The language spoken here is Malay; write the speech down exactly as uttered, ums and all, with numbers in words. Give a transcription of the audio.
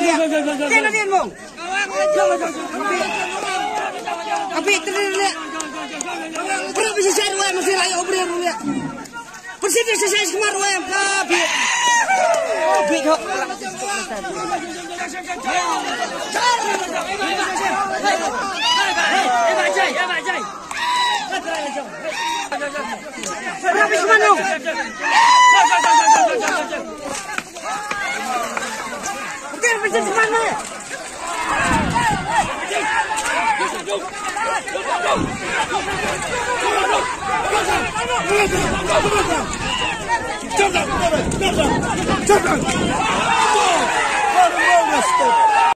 dia. Dia dia mau. Tapi terlihat. Berapa bisa saya dua masih layak obrol dulu ya. Persisnya saya kemarin dua yang tapi. Bidok. Berapa mana? Oke, bisa mana? Jangan, jangan, jangan.